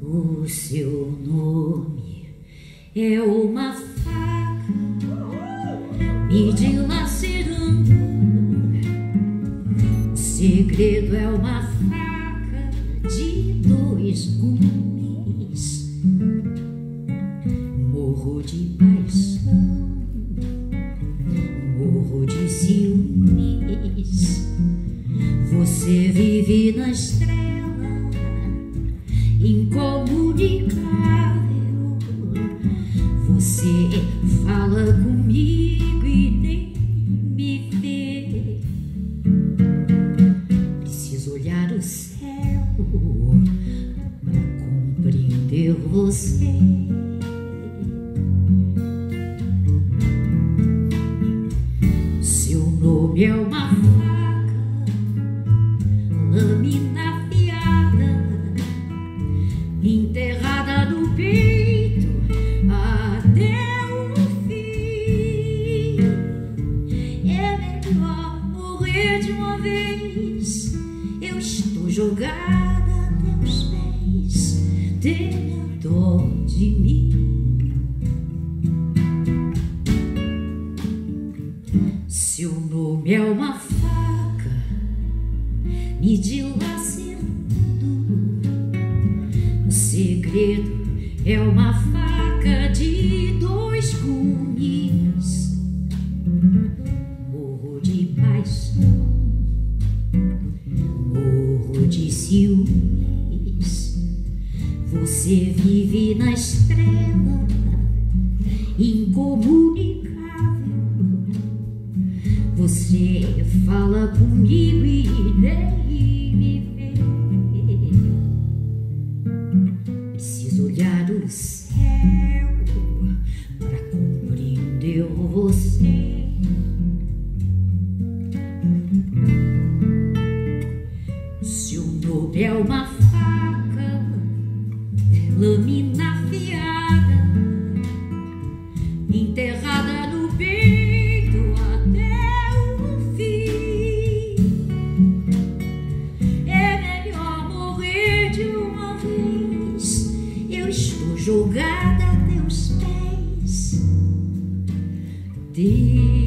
O seu nome é uma faca me dilacerando. O segredo é uma faca de dois gumes. Morro de paixão, morro de ciúmes. Você vive na estrela, incomunicável. Você fala comigo e nem me vê. Preciso olhar o céu para compreender você. Seu nome é uma faca, lâmina afiada, enterrada no peito até o fim. É melhor morrer de uma vez. Eu estou jogada a teus pés. Tenha dó de mim. Seu nome é uma faca me dilacerando. O segredo é uma faca de dois gumes. Morro de paixão, morro de ciúmes. Você vive na estrela, incomunicável. Você fala comigo e nem me vê. Preciso olhar o céu para compreender você. Seu nome é uma faca, lâmina afiada, enterrada no peito até o fim. É melhor morrer de uma vez. Eu estou jogada a teus pés.